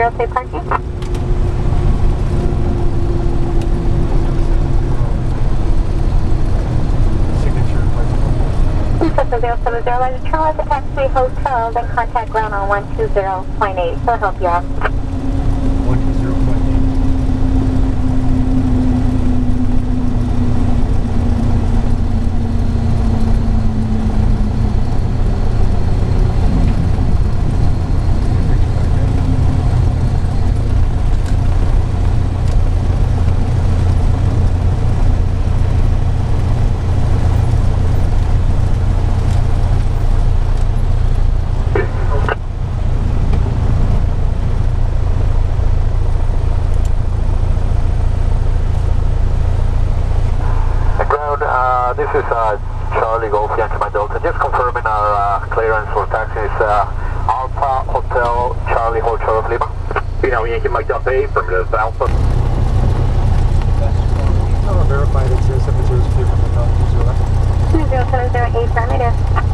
770, say parking. Cessna 070, line to turn left at Taxi Hotel, then contact ground on 120.8. So help you out. 120.8. This is Charlie Golf Yankee Mike Delta. Just confirming our clearance for taxis. Alpha Hotel Charlie Hotel of Lima. Yankee Mike Delta, affirmative Alpha. Verified it's 700 from the top 20. 2070, affirmative.